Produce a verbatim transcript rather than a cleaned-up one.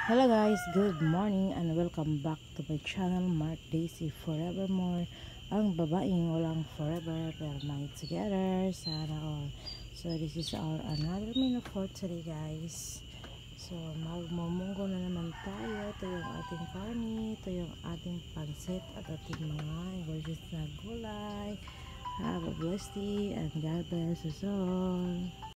Hello guys, good morning and welcome back to my channel, Mark Daisy Forevermore. Ang babaeng walang forever pero night together, sana all. So this is our another menu for today guys. So magmumunggo na naman tayo. Ito yung ating karni, ito yung ating pansit at ating mga gorgeous na gulay. Have a blessed day and God bless us all.